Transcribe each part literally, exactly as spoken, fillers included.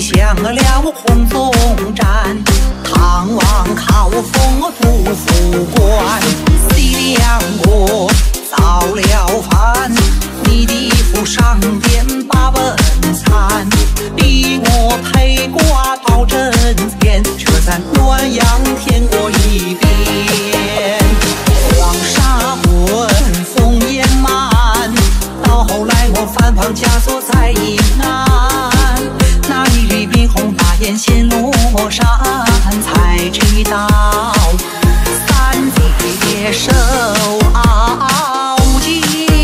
响了红总站，唐王靠封杜甫关。西凉国造了反，你的府上边把文参，逼我陪挂到阵前，却在暖阳天过一边。黄沙滚，烽烟漫，到后来我反放枷锁在阴安，那一缕冰红大雁先落山，才知道三界受傲剑。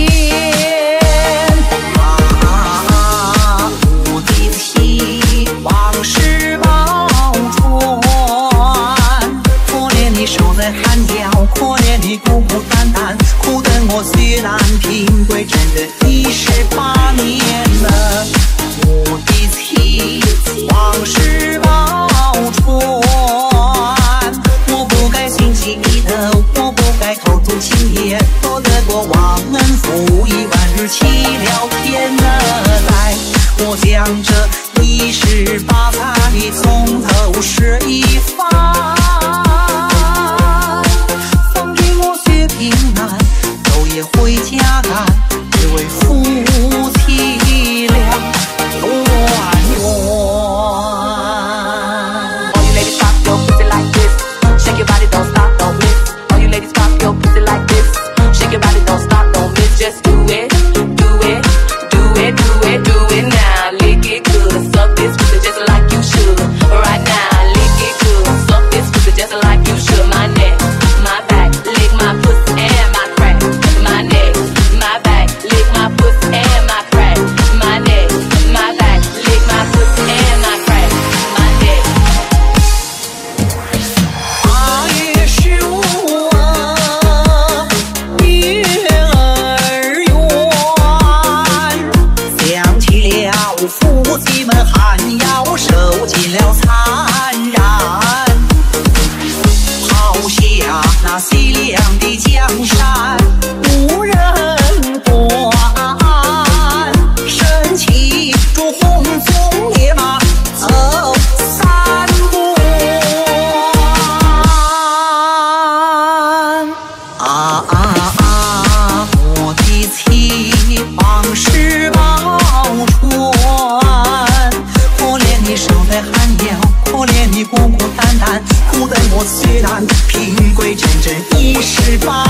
啊，我的妻往事报传，可怜你守在寒窑，可怜你孤孤单单，苦等我虽然平归真人已十八年了。我的妻往事报传，我不该心细意头，我不该口吐轻言，多得过忘恩负义，万日弃了天了在。我将这一十八载从头试一番，放给我血平安，昼夜回家赶，只为夫妻俩团圆。All you ladies pop your pussy like this, shake your body, don't stop, don't miss. All you ladies pop your pussy like this, shake your body, don't stop, don't miss. Just do it, do it, do it, do it, do it now. Lick it good, suck this pussy just like you should. Right now, lick it good, suck this pussy just like you should. My neck, my back, lick my pussy and my crack. My neck, my back, lick my pussy and my crack. My neck, my back, lick my pussy and my crack. My neck. 八月十五月儿圆，想起了夫妻们寒窑受尽了残然，抛下那西凉的江山无人管，身骑着红鬃野马走三关。啊啊啊！我的妻往事报传，可怜你守在寒窑，可怜你孤孤单单，苦等我虽然平归真正一十八